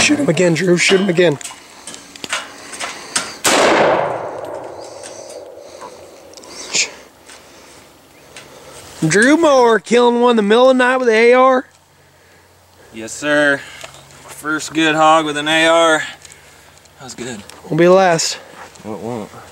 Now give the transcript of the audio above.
Shoot him again, Drew. Shoot him again. Drew Mower killing one in the middle of the night with the AR. Yes, sir. First good hog with an AR. That was good. Won't be the last. Well, it won't.